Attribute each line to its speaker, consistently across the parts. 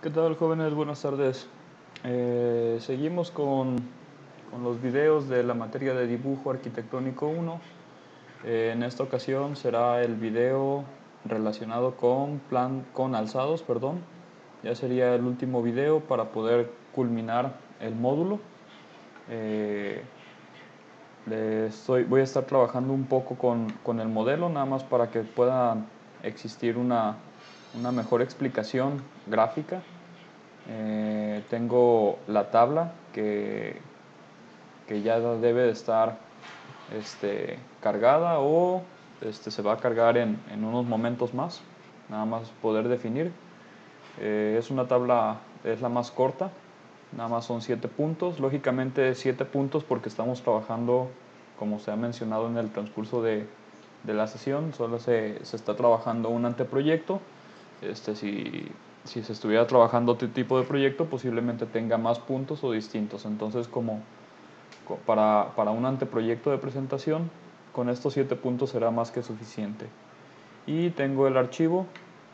Speaker 1: ¿Qué tal, jóvenes? Buenas tardes. Seguimos con los videos de la materia de dibujo arquitectónico 1. En esta ocasión será el video relacionado con alzados, perdón. Ya sería el último video para poder culminar el módulo. Voy a estar trabajando un poco con el modelo, nada más para que pueda existir una mejor explicación gráfica. Tengo la tabla que ya debe de estar cargada o se va a cargar en unos momentos más, nada más poder definir. Es una tabla, es la más corta, nada más son 7 puntos, lógicamente 7 puntos porque estamos trabajando, como se ha mencionado en el transcurso de la sesión, solo se está trabajando un anteproyecto. Si se estuviera trabajando otro tipo de proyecto, posiblemente tenga más puntos o distintos. Entonces, para un anteproyecto de presentación, con estos 7 puntos será más que suficiente. Y tengo el archivo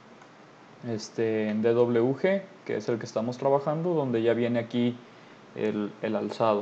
Speaker 1: en DWG, que es el que estamos trabajando, donde ya viene aquí el alzado.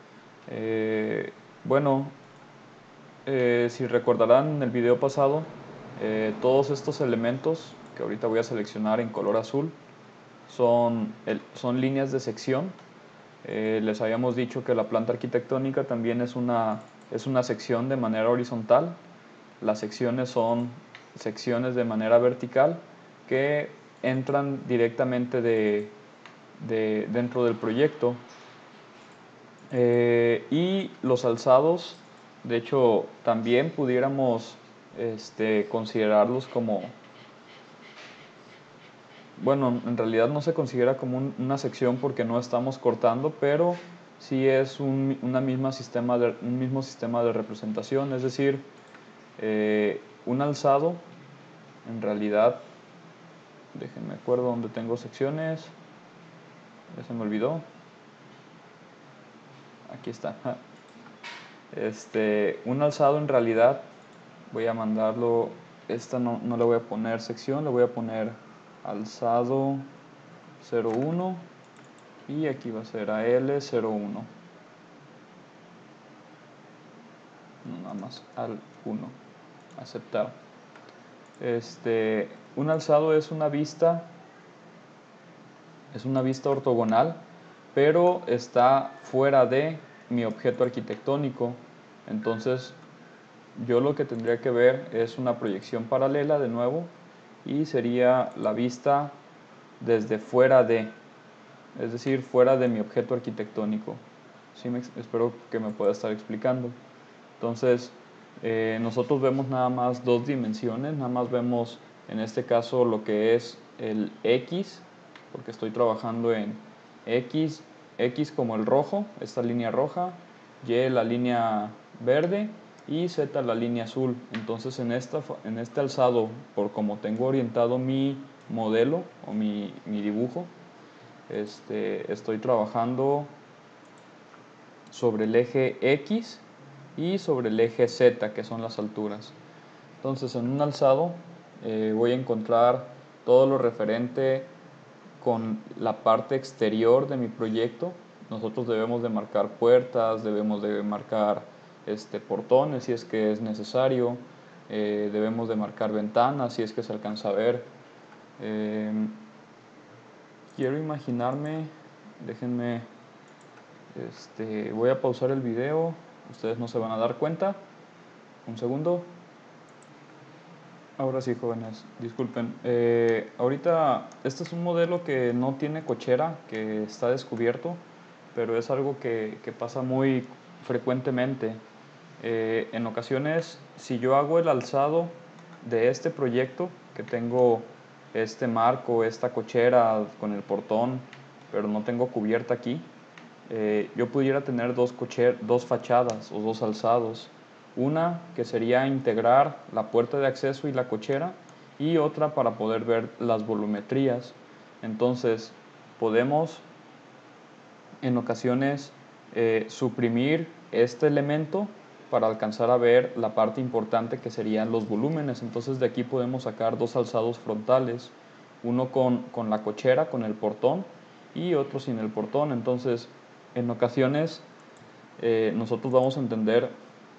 Speaker 1: Bueno, si recordarán en el video pasado, todos estos elementos que ahorita voy a seleccionar en color azul son líneas de sección. Les habíamos dicho que la planta arquitectónica también es una sección de manera horizontal. Las secciones son secciones de manera vertical que entran directamente dentro del proyecto. Y los alzados, de hecho, también pudiéramos considerarlos como, bueno, en realidad no se considera como una sección porque no estamos cortando, pero sí es un mismo sistema de representación. Es decir, un alzado, en realidad, déjenme acuerdo dónde tengo secciones, ya se me olvidó, aquí está. Un alzado en realidad, voy a mandarlo, esta no le voy a poner sección, le voy a poner alzado 01 y aquí va a ser AL01, nada más al 1, aceptar. Un alzado es una vista ortogonal, pero está fuera de mi objeto arquitectónico. Entonces yo lo que tendría que ver es una proyección paralela de nuevo, y sería la vista desde fuera de, es decir, fuera de mi objeto arquitectónico. Sí, espero que me pueda estar explicando. Entonces, nosotros vemos nada más dos dimensiones, nada más vemos en este caso lo que es el X, porque estoy trabajando en X como el rojo, esta línea roja, Y la línea verde y Z la línea azul. Entonces en este alzado, por como tengo orientado mi modelo o mi dibujo, estoy trabajando sobre el eje X y sobre el eje Z, que son las alturas. Entonces en un alzado voy a encontrar todo lo referente con la parte exterior de mi proyecto. Nosotros debemos de marcar puertas, debemos de marcar portones si es que es necesario, debemos de marcar ventanas si es que se alcanza a ver. Quiero imaginarme, déjenme, voy a pausar el video, ustedes no se van a dar cuenta. Un segundo. Ahora sí, jóvenes, disculpen. Ahorita, este es un modelo que no tiene cochera, que está descubierto, pero es algo que pasa muy frecuentemente. En ocasiones, si yo hago el alzado de este proyecto, que tengo este marco, esta cochera con el portón, pero no tengo cubierta aquí, yo pudiera tener dos fachadas o dos alzados. Una que sería integrar la puerta de acceso y la cochera, y otra para poder ver las volumetrías. Entonces podemos en ocasiones suprimir este elemento para alcanzar a ver la parte importante que serían los volúmenes. Entonces de aquí podemos sacar dos alzados frontales, uno con la cochera, con el portón, y otro sin el portón. Entonces, en ocasiones nosotros vamos a entender,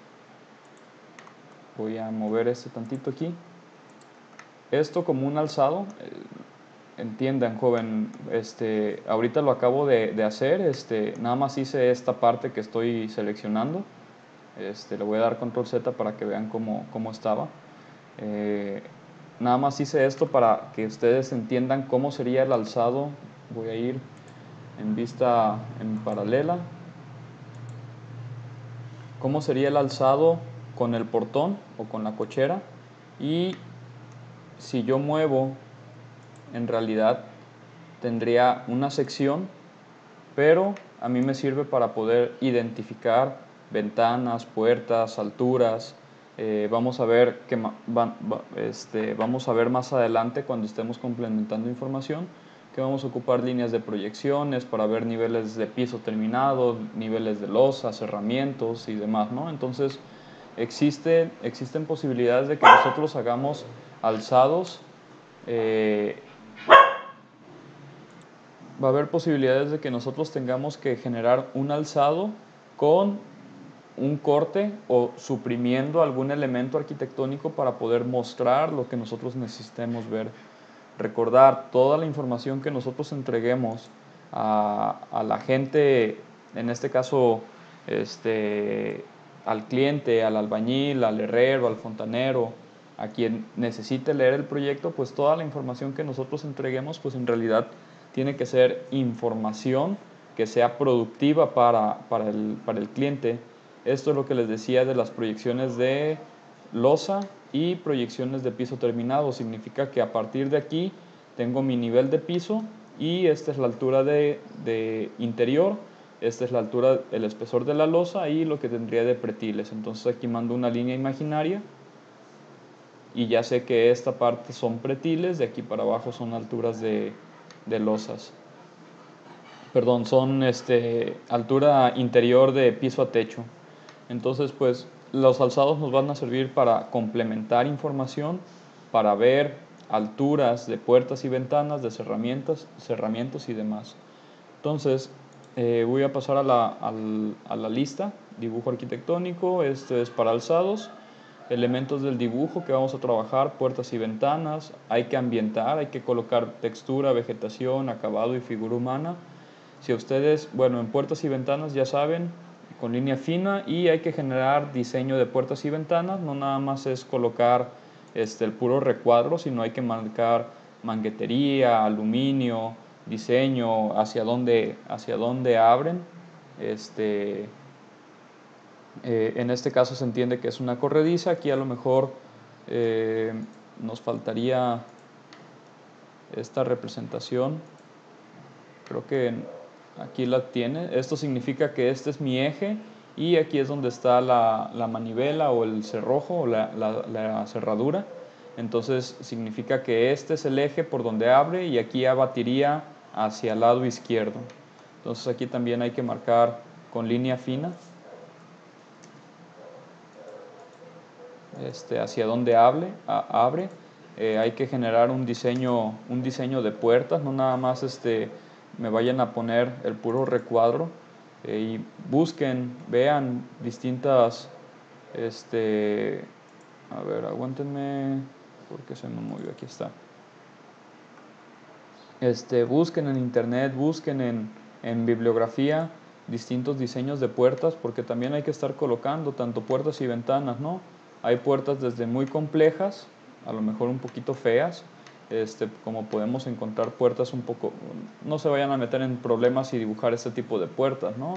Speaker 1: voy a mover este tantito aquí, esto como un alzado. Entiendan, joven, ahorita lo acabo de hacer, nada más hice esta parte que estoy seleccionando. Le voy a dar control Z para que vean cómo estaba. Nada más hice esto para que ustedes entiendan cómo sería el alzado. Voy a ir en vista en paralela. Cómo sería el alzado con el portón o con la cochera. Y si yo muevo, en realidad tendría una sección, pero a mí me sirve para poder identificar ventanas, puertas, alturas. Vamos a ver vamos a ver más adelante, cuando estemos complementando información, que vamos a ocupar líneas de proyecciones para ver niveles de piso terminado, niveles de losa, cerramientos y demás, ¿no? Entonces existen posibilidades de que nosotros hagamos alzados. Va a haber posibilidades de que nosotros tengamos que generar un alzado con un corte o suprimiendo algún elemento arquitectónico para poder mostrar lo que nosotros necesitemos ver. Recordar, toda la información que nosotros entreguemos a la gente, en este caso al cliente, al albañil, al herrero, al fontanero, a quien necesite leer el proyecto, pues toda la información que nosotros entreguemos, pues en realidad tiene que ser información que sea productiva para el cliente. Esto es lo que les decía de las proyecciones de losa y proyecciones de piso terminado. Significa que a partir de aquí tengo mi nivel de piso y esta es la altura de interior, esta es la altura, el espesor de la losa y lo que tendría de pretiles. Entonces aquí mando una línea imaginaria y ya sé que esta parte son pretiles, de aquí para abajo son alturas de losas. Perdón, son altura interior de piso a techo. Entonces, pues los alzados nos van a servir para complementar información, para ver alturas de puertas y ventanas, de cerramientos y demás. Entonces, voy a pasar a la lista. Dibujo arquitectónico, esto es para alzados. Elementos del dibujo que vamos a trabajar, puertas y ventanas. Hay que ambientar, hay que colocar textura, vegetación, acabado y figura humana. Si ustedes, bueno, en puertas y ventanas ya saben, con línea fina, y hay que generar diseño de puertas y ventanas. No nada más es colocar el puro recuadro, sino hay que marcar manguetería, aluminio, diseño, hacia dónde abren. En este caso se entiende que es una corrediza. Aquí a lo mejor nos faltaría esta representación. Creo que aquí la tiene. Esto significa que este es mi eje y aquí es donde está la manivela o el cerrojo o la cerradura. Entonces significa que este es el eje por donde abre y aquí abatiría hacia el lado izquierdo. Entonces aquí también hay que marcar con línea fina hacia donde abre. Hay que generar un diseño de puertas, no nada más me vayan a poner el puro recuadro. Y busquen, vean distintas, a ver, aguántenme porque se me movió, aquí está. Busquen en internet, busquen en bibliografía distintos diseños de puertas, porque también hay que estar colocando tanto puertas y ventanas, ¿no? Hay puertas desde muy complejas, a lo mejor un poquito feas, como podemos encontrar puertas un poco, no se vayan a meter en problemas y dibujar este tipo de puertas, ¿no?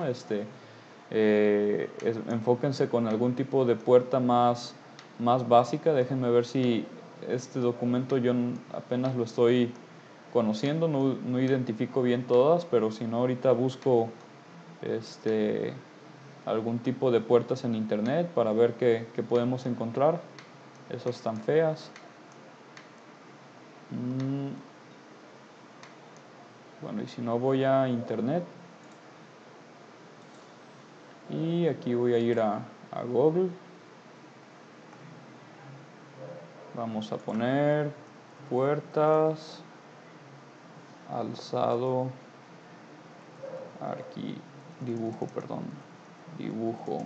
Speaker 1: Enfóquense con algún tipo de puerta más básica. Déjenme ver si este documento yo apenas lo estoy conociendo, no identifico bien todas, pero si no ahorita busco algún tipo de puertas en internet para ver qué podemos encontrar. Esas están feas. Bueno, y si no, voy a internet y aquí voy a ir a Google. Vamos a poner puertas alzado, dibujo.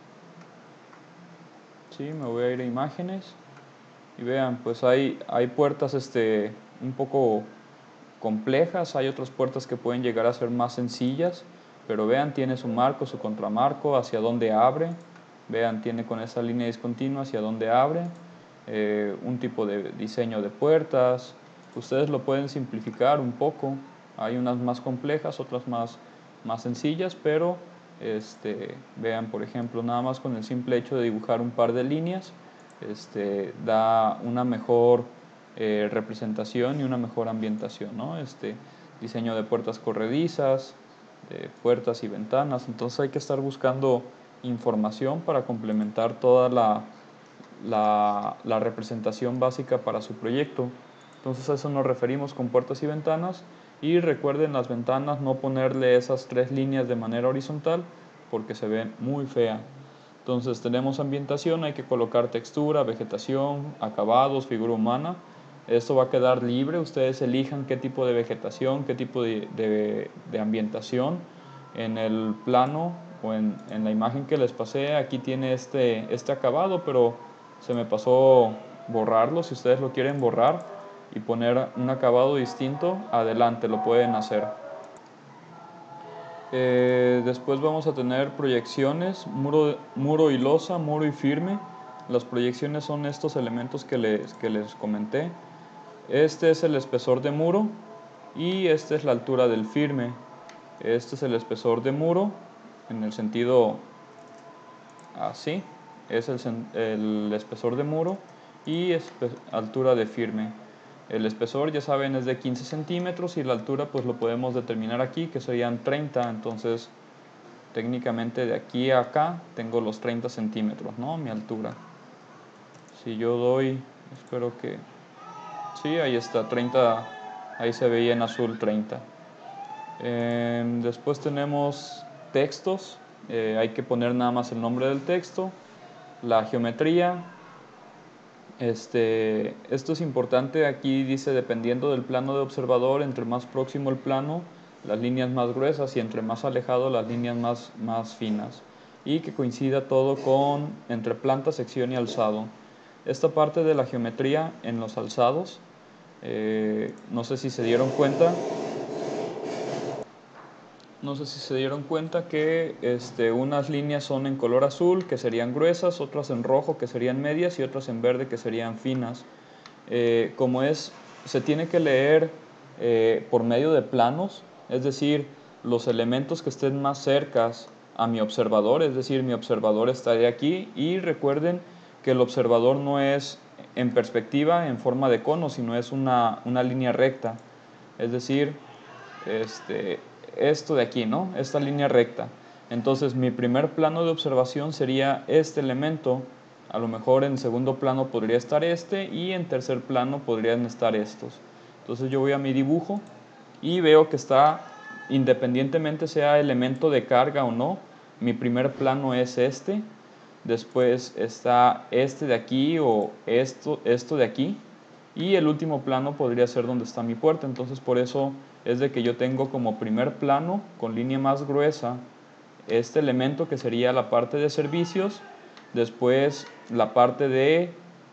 Speaker 1: Sí, me voy a ir a imágenes y vean, pues hay puertas un poco complejas, hay otras puertas que pueden llegar a ser más sencillas, pero vean, tiene su marco, su contramarco, hacia dónde abre, vean, tiene con esa línea discontinua hacia dónde abre, un tipo de diseño de puertas. Ustedes lo pueden simplificar un poco, hay unas más complejas, otras más sencillas, pero vean, por ejemplo, nada más con el simple hecho de dibujar un par de líneas, da una mejor representación y una mejor ambientación, ¿no? Diseño de puertas corredizas, de puertas y ventanas. Entonces hay que estar buscando información para complementar toda la representación básica para su proyecto. Entonces a eso nos referimos con puertas y ventanas. Y recuerden las ventanas no ponerle esas 3 líneas de manera horizontal porque se ven muy fea. Entonces tenemos ambientación, hay que colocar textura, vegetación, acabados, figura humana. Esto va a quedar libre, ustedes elijan qué tipo de vegetación, qué tipo de ambientación. En el plano o en la imagen que les pasé, aquí tiene este acabado, pero se me pasó borrarlo. Si ustedes lo quieren borrar y poner un acabado distinto, adelante, lo pueden hacer. Después vamos a tener proyecciones, muro y losa, muro y firme. Las proyecciones son estos elementos que les comenté. Este es el espesor de muro y esta es la altura del firme. Este es el espesor de muro en el sentido así, es el espesor de muro y altura de firme. El espesor, ya saben, es de 15 centímetros y la altura pues lo podemos determinar aquí, que serían 30, entonces técnicamente de aquí a acá tengo los 30 centímetros, ¿no? Mi altura. Si yo doy, espero que, sí, ahí está, 30, ahí se veía en azul 30. Después tenemos textos, hay que poner nada más el nombre del texto, la geometría. Esto es importante, aquí dice dependiendo del plano de observador, entre más próximo el plano, las líneas más gruesas y entre más alejado las líneas más finas. Y que coincida todo entre planta, sección y alzado. Esta parte de la geometría en los alzados, no sé si se dieron cuenta. No sé si se dieron cuenta que unas líneas son en color azul, que serían gruesas, otras en rojo, que serían medias, y otras en verde, que serían finas. Se tiene que leer por medio de planos, es decir, los elementos que estén más cercas a mi observador, es decir, mi observador estaría aquí, y recuerden que el observador no es en perspectiva, en forma de cono, sino es una línea recta, es decir, esto de aquí, ¿no? Esta línea recta. Entonces mi primer plano de observación sería este elemento. A lo mejor en segundo plano podría estar y en tercer plano podrían estar estos. Entonces yo voy a mi dibujo y veo que está, independientemente sea elemento de carga o no, mi primer plano es este. Después está este de aquí o esto de aquí. Y el último plano podría ser donde está mi puerta. Entonces por eso es de que yo tengo como primer plano con línea más gruesa este elemento que sería la parte de servicios, después la parte de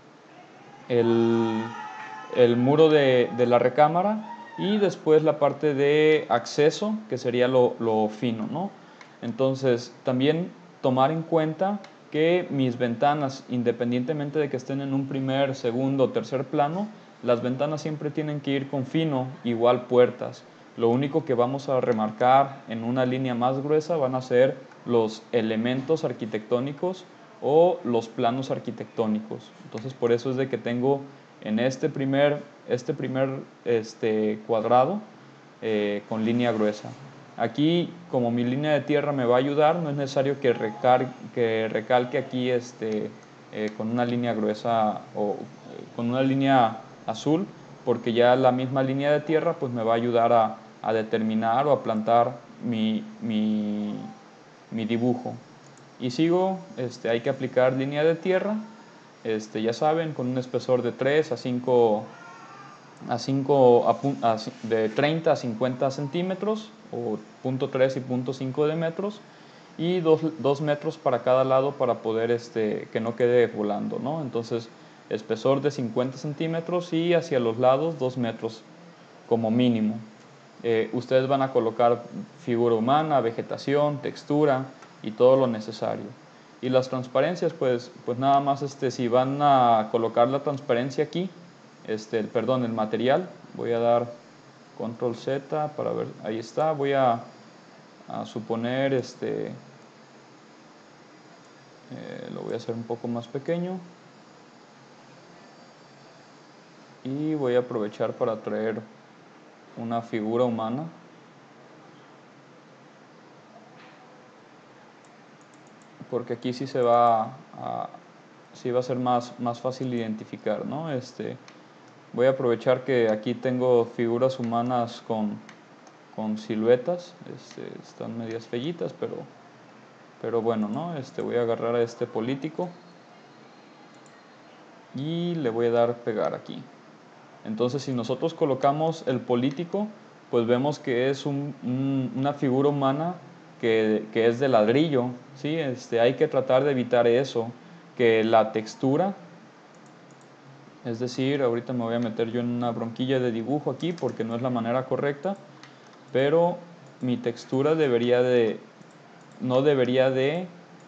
Speaker 1: el muro de la recámara y después la parte de acceso que sería lo fino, ¿no? Entonces también tomar en cuenta que mis ventanas, independientemente de que estén en un primer, segundo o tercer plano, las ventanas siempre tienen que ir con fino, igual puertas. Lo único que vamos a remarcar en una línea más gruesa van a ser los elementos arquitectónicos o los planos arquitectónicos. Entonces por eso es de que tengo en este primer cuadrado con línea gruesa. Aquí, como mi línea de tierra me va a ayudar, no es necesario que recalque aquí con una línea gruesa o con una línea azul, porque ya la misma línea de tierra pues me va a ayudar a determinar o a plantar mi dibujo. Y sigo, hay que aplicar línea de tierra, ya saben, con un espesor de 3 a 5 de 30 a 50 centímetros, o 0.3 y 0.5 de metros, y 2 metros para cada lado para poder que no quede volando, ¿no? Entonces, espesor de 50 centímetros y hacia los lados 2 metros como mínimo. Ustedes van a colocar figura humana, vegetación, textura y todo lo necesario. Y las transparencias, pues nada más si van a colocar la transparencia aquí, perdón, el material, voy a dar control Z para ver, ahí está, voy a suponer, lo voy a hacer un poco más pequeño y voy a aprovechar para traer una figura humana. Porque aquí sí sí va a ser más fácil identificar, ¿no? Voy a aprovechar que aquí tengo figuras humanas con siluetas, están medias fellitas, pero bueno, ¿no? Voy a agarrar a este político y le voy a dar pegar aquí. Entonces, si nosotros colocamos el político, pues vemos que es una figura humana que es de ladrillo, ¿sí? Hay que tratar de evitar eso, que la textura, es decir, ahorita me voy a meter yo en una bronquilla de dibujo aquí porque no es la manera correcta, pero mi textura no debería de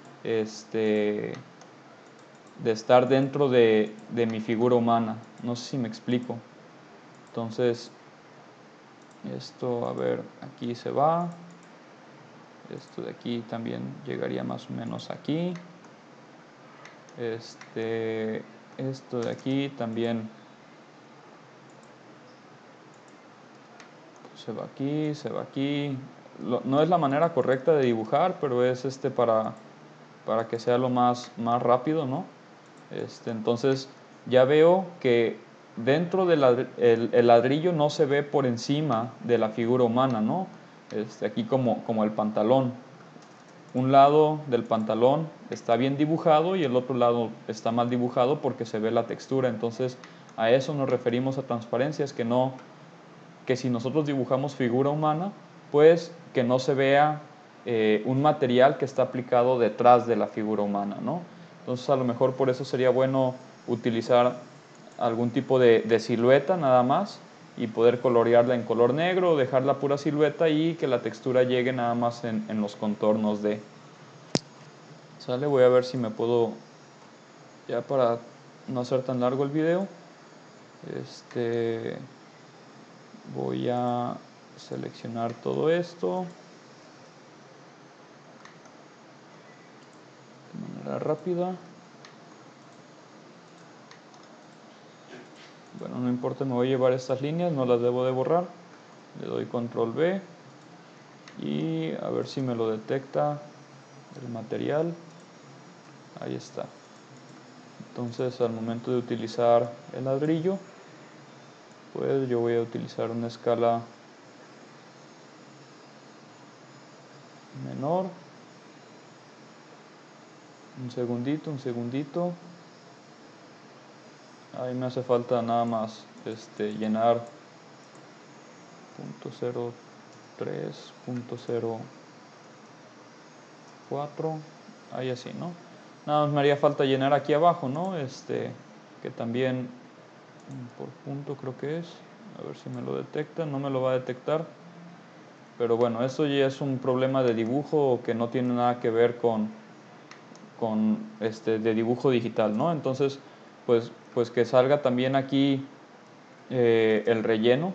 Speaker 1: estar dentro de mi figura humana. No sé si me explico. Entonces, esto, a ver, aquí se va. Esto de aquí también llegaría más o menos aquí. Esto de aquí también se va aquí, se va aquí. No es la manera correcta de dibujar, pero es para que sea lo más rápido, ¿no? Entonces ya veo que dentro del el ladrillo no se ve por encima de la figura humana, ¿no? Aquí como el pantalón. Un lado del pantalón está bien dibujado y el otro lado está mal dibujado porque se ve la textura. Entonces a eso nos referimos a transparencias, que si nosotros dibujamos figura humana, pues que no se vea un material que está aplicado detrás de la figura humana, ¿no? Entonces a lo mejor por eso sería bueno utilizar algún tipo de silueta nada más y poder colorearla en color negro, dejar la pura silueta y que la textura llegue nada más en los contornos de... ¿Sale? Voy a ver si me puedo, ya para no hacer tan largo el video, voy a seleccionar todo esto de manera rápida. Bueno, no importa, me voy a llevar estas líneas, no las debo de borrar. Le doy control B y a ver si me lo detecta el material. Ahí está. Entonces al momento de utilizar el ladrillo, pues yo voy a utilizar una escala menor. Un segundito. Ahí me hace falta nada más llenar 0.03, 0.04, ahí así, ¿no? Nada más me haría falta llenar aquí abajo, ¿no? Que también por punto creo que es. A ver si me lo detecta, no me lo va a detectar. Pero bueno, eso ya es un problema de dibujo que no tiene nada que ver con de dibujo digital, ¿no? Entonces, pues que salga también aquí el relleno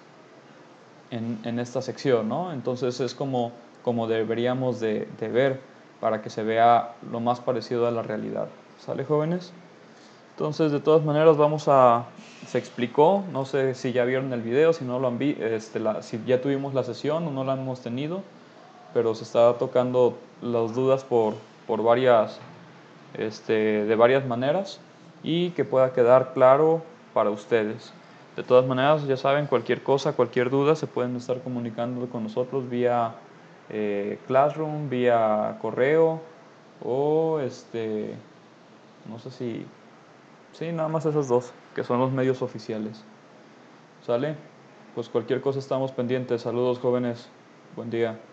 Speaker 1: en esta sección, ¿no? Entonces es como deberíamos de ver para que se vea lo más parecido a la realidad. ¿Sale, jóvenes? Entonces, de todas maneras, se explicó, no sé si ya vieron el video, si no lo han visto, si ya tuvimos la sesión o no la hemos tenido, pero se está tocando las dudas por varias, de varias maneras y que pueda quedar claro para ustedes. De todas maneras, ya saben, cualquier cosa, cualquier duda, se pueden estar comunicando con nosotros vía Classroom, vía correo o no sé si... Sí, nada más esos dos, que son los medios oficiales. ¿Sale? Pues cualquier cosa estamos pendientes. Saludos, jóvenes. Buen día.